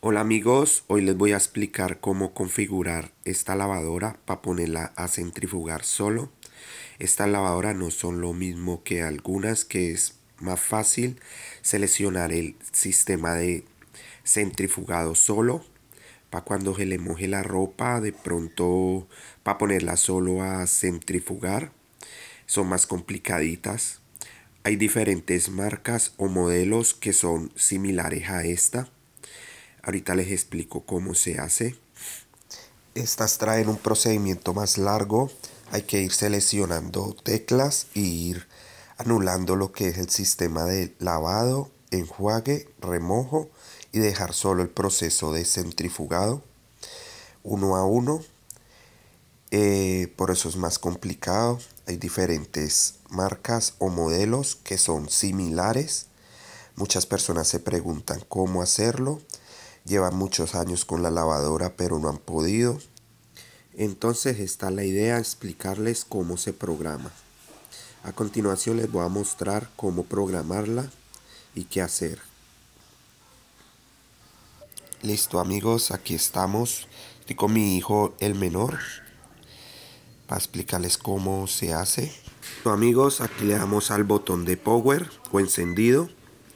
Hola amigos, hoy les voy a explicar cómo configurar esta lavadora para ponerla a centrifugar solo. Estas lavadoras no son lo mismo que algunas, que es más fácil seleccionar el sistema de centrifugado solo para cuando se le moje la ropa, de pronto para ponerla solo a centrifugar. Son más complicaditas. Hay diferentes marcas o modelos que son similares a esta. Ahorita les explico cómo se hace. Estas traen un procedimiento más largo. Hay que ir seleccionando teclas y ir anulando lo que es el sistema de lavado, enjuague, remojo y dejar solo el proceso de centrifugado uno a uno. Por eso es más complicado. Hay diferentes marcas o modelos que son similares. Muchas personas se preguntan cómo hacerlo. Llevan muchos años con la lavadora pero no han podido. Entonces está la idea de explicarles cómo se programa. A continuación les voy a mostrar cómo programarla y qué hacer. Listo amigos, aquí estamos. Estoy con mi hijo el menor para explicarles cómo se hace. Listo, amigos, aquí le damos al botón de power o encendido.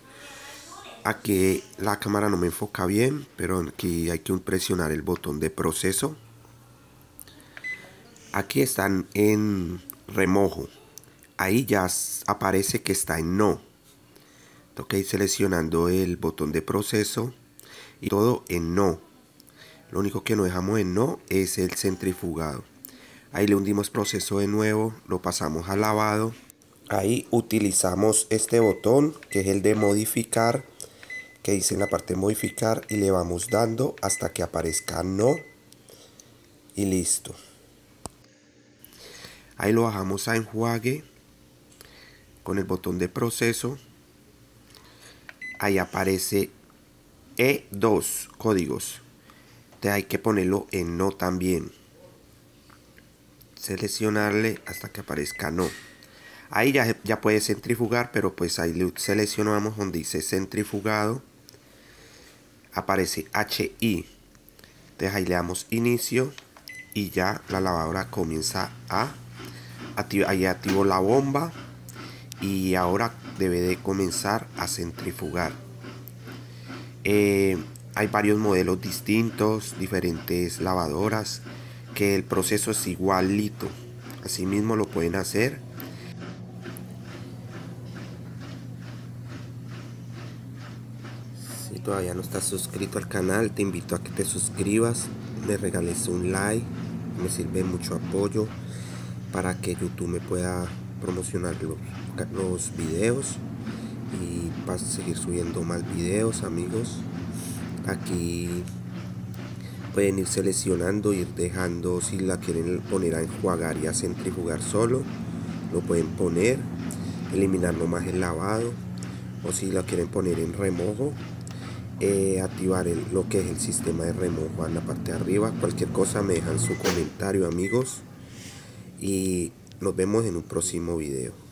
Aquí la cámara no me enfoca bien, pero aquí hay que presionar el botón de proceso. Aquí están en remojo. Ahí ya aparece que está en no. Toca ir seleccionando el botón de proceso y todo en no. Lo único que no dejamos en no es el centrifugado. Ahí le hundimos proceso de nuevo, lo pasamos a lavado. Ahí utilizamos este botón que es el de modificar, que dice en la parte de modificar, y le vamos dando hasta que aparezca no y listo. Ahí lo bajamos a enjuague con el botón de proceso. Ahí aparece E2 códigos. Entonces hay que ponerlo en no también. Seleccionarle hasta que aparezca no. Ahí ya puede centrifugar, pero pues ahí le seleccionamos donde dice centrifugado. Aparece HI. Entonces ahí le damos inicio y ya la lavadora comienza a activar. Ahí activo la bomba y ahora debe de comenzar a centrifugar. Hay varios modelos distintos, diferentes lavadoras, que el proceso es igualito. Así mismo lo pueden hacer. Si todavía no estás suscrito al canal, te invito a que te suscribas, me regales un like, me sirve mucho apoyo para que YouTube me pueda promocionar los videos y para seguir subiendo más videos, amigos. Aquí pueden ir seleccionando, ir dejando, si la quieren poner a enjuagar y a centrifugar solo, lo pueden poner, eliminar nomás el lavado, o si la quieren poner en remojo, activar lo que es el sistema de remojo en la parte de arriba. Cualquier cosa me dejan su comentario, amigos, y nos vemos en un próximo video.